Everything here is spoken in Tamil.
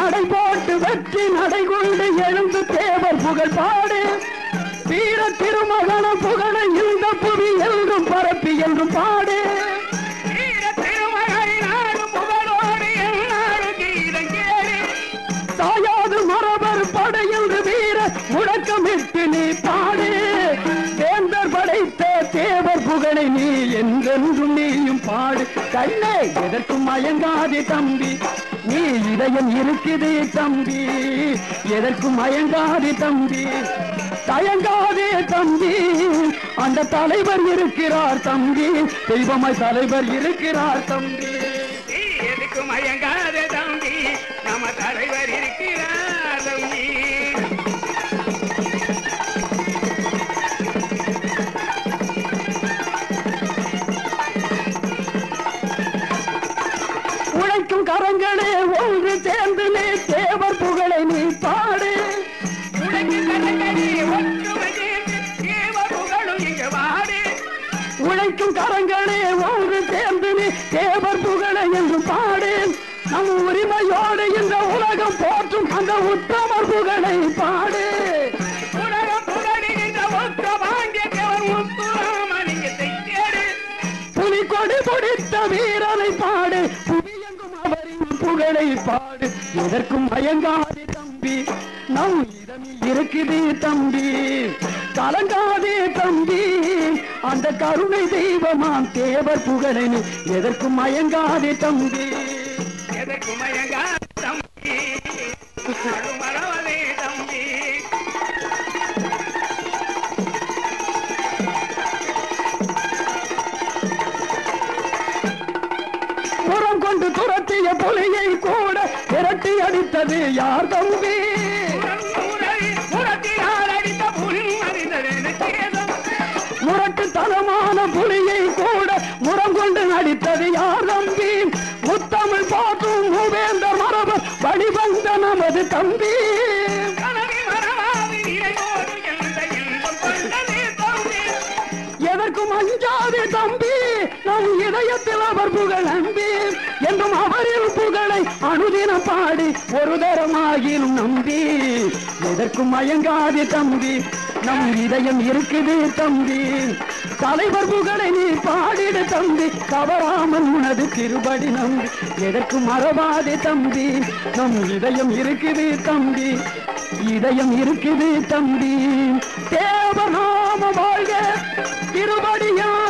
நடை போட்டு வெற்றி நடை கொண்டு எழுந்து தேவர் புகழ் பாடு வீர திருமகன புகழ இந்த புவி என்றும் பரப்பி என்றும் பாடு வீர திருமகனை நாடும் புகழோடு என்னாடு கீதம் கேடு தாயாது மரபர் படை என்று வீர முழக்கமிட்டு நீ பாடு வேந்தர் படைத்த தேவர் புகழை நீ என்றென்றும் நீயும் பாடு கண்ணே எதற்கும் மயங்காதே தம்பி நீ இதயம் இருக்குது தம்பி எதற்கும் மயங்காதே தம்பி தயங்காதே தம்பி அந்த தலைவர் இருக்கிறார் தம்பி தெய்வமாய் தலைவர் இருக்கிறார் தம்பி எதற்கும் மயங்காதே தம்பி நம்ம தலைவர் இருக்கிறார் தம்பி உழைக்கும் கரங்களே ஒன்று சேர்ந்து நீ தேவர் புகழை நீ பாடு உழைக்கும் கரங்களே ஒன்று சேர்ந்து நீ தேவர் புகழை என்று பாடு நம் உரிமையோடு இந்த உலகம் போற்றும் அந்த உத்தமர் புகழை பாடு உலகம் புகழுகின்ற புலிகொடி பிடித்த வீரனை பாடு புவியெங்கும் அவரின் புகழை பாடு எதற்கும் மயங்காதே தம்பி நம் இதமில் இருக்குது தம்பி கலங்காதே தம்பி அந்த கருணை தெய்வமாம் தேவர் புகழை எதற்கும் மயங்காதே தம்பி எதற்கும் மயங்காதே தம்பி மறவதே தம்பி புறம் கொண்டு துரத்திய புலியை கூட விரட்டி அடித்தது யார் தம்பி முரட்டு தனமான புலியை கூட முறம் கொண்டு நடித்தது யார் தம்பி முத்தமிழ் போற்றும் மூவேந்தர் மரபு வழிவந்த நமது தம்பி எதற்கும் அஞ்சாதே தம்பி நம் இதயத்தில் அவர் புகழ் நம்பி என்றும் அவரின் புகழை அனுதினம் பாடி ஒரு தரமாகிலும் நம்பி எதற்கும் மயங்காதே தம்பி நம் இதயம் இருக்குது தம்பி தலைவர் புகழை நீ பாடிடு தம்பி தவறாமல் உனது திருபடி நம்பி எதற்கும் மறவாதே தம்பி நம் இதயம் இருக்குது தம்பி இதயம் இருக்குது தம்பி தேவர் நாம வாழ்க திருபடியா